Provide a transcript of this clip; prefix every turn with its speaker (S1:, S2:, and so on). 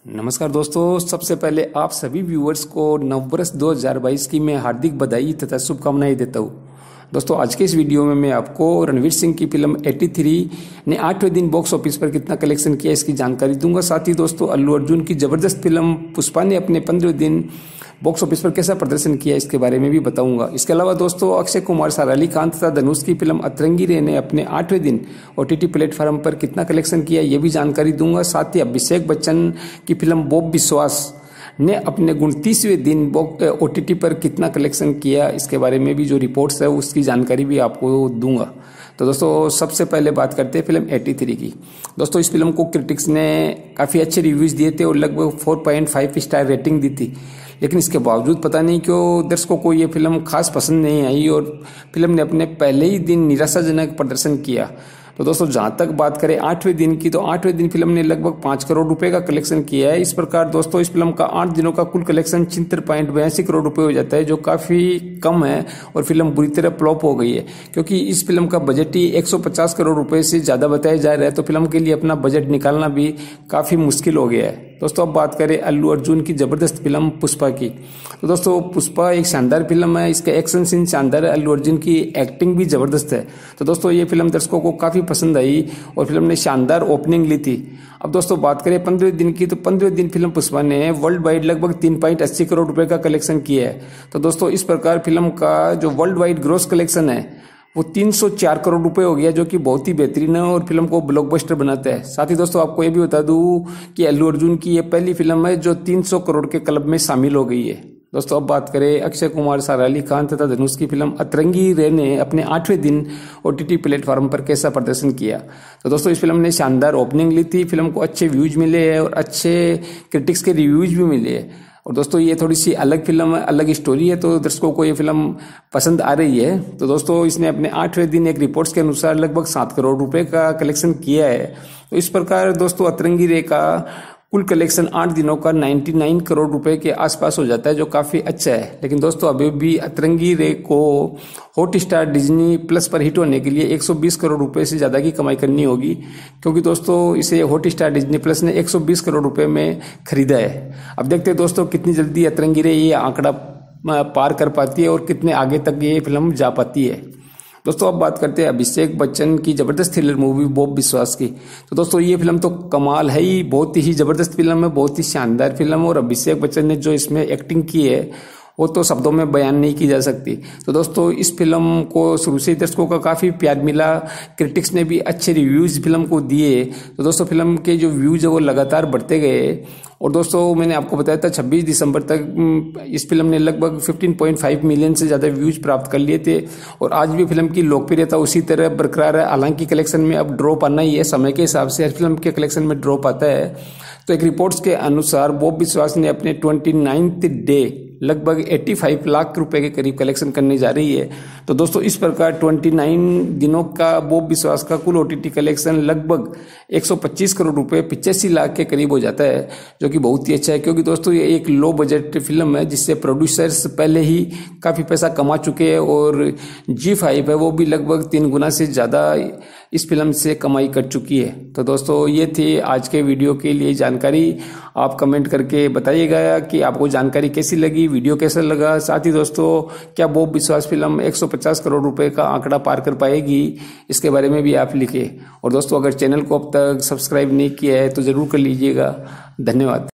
S1: नमस्कार दोस्तों, सबसे पहले आप सभी व्यूअर्स को नववर्ष 2022 की मैं हार्दिक बधाई तथा शुभकामनाएं देता हूं। दोस्तों, आज के इस वीडियो में मैं आपको रणवीर सिंह की फिल्म 83 ने 8वें दिन बॉक्स ऑफिस पर कितना कलेक्शन किया इसकी जानकारी दूंगा। साथ ही दोस्तों, अल्लू अर्जुन की जबरदस्त फिल्म पुष्पा ने अपने 15वें दिन बॉक्स ऑफिस पर कैसा प्रदर्शन किया इसके बारे में भी बताऊंगा। इसके अलावा दोस्तों, अक्षय कुमार, सारा अली खान तथा धनुष की फिल्म अतरंगी रे ने अपने 8वें दिन OTT प्लेटफॉर्म पर कितना कलेक्शन किया ये भी जानकारी दूंगा। साथ ही अभिषेक बच्चन की फिल्म बॉब बिस्वास ने अपने 29वें दिन OTT पर कितना कलेक्शन किया इसके बारे में भी जो रिपोर्ट्स है उसकी जानकारी भी आपको दूंगा। तो दोस्तों, सबसे पहले बात करते हैं फिल्म 83 की। दोस्तों, इस फिल्म को क्रिटिक्स ने काफ़ी अच्छे रिव्यूज दिए थे और लगभग 4.5 स्टार रेटिंग दी थी, लेकिन इसके बावजूद पता नहीं क्यों दर्शकों को ये फिल्म खास पसंद नहीं आई और फिल्म ने अपने पहले ही दिन निराशाजनक प्रदर्शन किया। तो दोस्तों, जहां तक बात करें 8वें दिन की, तो 8वें दिन फिल्म ने लगभग 5 करोड़ रुपए का कलेक्शन किया है। इस प्रकार दोस्तों, इस फिल्म का 8 दिनों का कुल कलेक्शन 76.82 करोड़ रुपए हो जाता है, जो काफी कम है और फिल्म बुरी तरह फ्लॉप हो गई है, क्योंकि इस फिल्म का बजट ही 150 करोड़ रुपए से ज्यादा बताया जा रहा है। तो फिल्म के लिए अपना बजट निकालना भी काफी मुश्किल हो गया है। दोस्तों, अब बात करें अल्लू अर्जुन की जबरदस्त फिल्म पुष्पा की। तो दोस्तों, पुष्पा एक शानदार फिल्म है, इसका एक्शन सीन शानदार है, अल्लू अर्जुन की एक्टिंग भी जबरदस्त है। तो दोस्तों, ये फिल्म दर्शकों को काफी पसंद आई और फिल्म ने शानदार ओपनिंग ली थी। अब दोस्तों, बात करें 15वें दिन की, तो 15वें दिन फिल्म पुष्पा ने वर्ल्ड वाइड लगभग 3.80 करोड़ रुपए का कलेक्शन किया है। तो दोस्तों, इस प्रकार फिल्म का जो वर्ल्ड वाइड ग्रॉस कलेक्शन है वो 304 करोड़ रुपए हो गया, जो कि बहुत ही बेहतरीन है और फिल्म को ब्लॉकबस्टर बनाता है। साथ ही दोस्तों, आपको ये भी बता दूं कि अल्लू अर्जुन की ये पहली फिल्म है जो 300 करोड़ के क्लब में शामिल हो गई है। दोस्तों, अब बात करें अक्षय कुमार, सारा अली खान तथा धनुष की फिल्म अतरंगी रे ने अपने 8वें दिन OTT प्लेटफॉर्म पर कैसा प्रदर्शन किया। तो दोस्तों, इस फिल्म ने शानदार ओपनिंग ली थी, फिल्म को अच्छे व्यूज मिले हैं और अच्छे क्रिटिक्स के रिव्यूज भी मिले हैं। और दोस्तों, ये थोड़ी सी अलग फिल्म है, अलग स्टोरी है, तो दर्शकों को ये फिल्म पसंद आ रही है। तो दोस्तों, इसने अपने 8वें दिन एक रिपोर्ट्स के अनुसार लगभग 7 करोड़ रुपए का कलेक्शन किया है। तो इस प्रकार दोस्तों, अतरंगी रे का कुल कलेक्शन 8 दिनों का 99 करोड़ रुपए के आसपास हो जाता है, जो काफी अच्छा है। लेकिन दोस्तों, अभी भी अतरंगी रे को हॉटस्टार डिज्नी प्लस पर हिट होने के लिए 120 करोड़ रुपए से ज्यादा की कमाई करनी होगी, क्योंकि दोस्तों इसे हॉटस्टार डिज्नी प्लस ने 120 करोड़ रुपए में खरीदा है। अब देखते हैं दोस्तों, कितनी जल्दी अतरंगी रे ये आंकड़ा पार कर पाती है और कितने आगे तक ये फिल्म जा पाती है। दोस्तों, अब बात करते हैं अभिषेक बच्चन की जबरदस्त थ्रिलर मूवी बॉब बिस्वास की। तो दोस्तों, ये फिल्म तो कमाल है ही, बहुत ही जबरदस्त फिल्म है, बहुत ही शानदार फिल्म है और अभिषेक बच्चन ने जो इसमें एक्टिंग की है वो तो शब्दों में बयान नहीं की जा सकती। तो दोस्तों, इस फिल्म को शुरू से दर्शकों का काफी प्यार मिला, क्रिटिक्स ने भी अच्छे रिव्यूज फिल्म को दिए। तो दोस्तों, फिल्म के जो व्यूज है वो लगातार बढ़ते गए और दोस्तों, मैंने आपको बताया था 26 दिसंबर तक इस फिल्म ने लगभग 15.5 मिलियन से ज्यादा व्यूज प्राप्त कर लिए थे और आज भी फिल्म की लोकप्रियता उसी तरह बरकरार है। हालांकि कलेक्शन में अब ड्रॉप आना ही है, समय के हिसाब से हर फिल्म के कलेक्शन में ड्रॉप आता है। तो एक रिपोर्ट्स के अनुसार बॉब बिस्वास ने अपने 29th डे लगभग 85 लाख रुपए के करीब कलेक्शन करने जा रही है। तो दोस्तों, इस प्रकार 29 दिनों का बॉब बिस्वास का कुल OTT कलेक्शन लगभग 125 करोड़ रुपए 85 लाख के करीब हो जाता है, जो कि बहुत ही अच्छा है, क्योंकि दोस्तों ये एक लो बजट फिल्म है जिससे प्रोड्यूसर्स पहले ही काफी पैसा कमा चुके हैं और G5 है वो भी लगभग 3 गुना से ज्यादा इस फिल्म से कमाई कर चुकी है। तो दोस्तों, ये थी आज के वीडियो के लिए जानकारी। आप कमेंट करके बताइएगा कि आपको जानकारी कैसी लगी, वीडियो कैसा लगा। साथ ही दोस्तों, क्या बॉब बिस्वास फिल्म 150 करोड़ रुपए का आंकड़ा पार कर पाएगी, इसके बारे में भी आप लिखें। और दोस्तों, अगर चैनल को अब तक सब्सक्राइब नहीं किया है तो जरूर कर लीजिएगा। धन्यवाद।